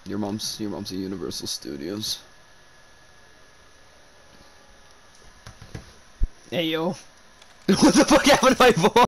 Your mom's at Universal Studios. Hey yo. What the fuck happened to my voice?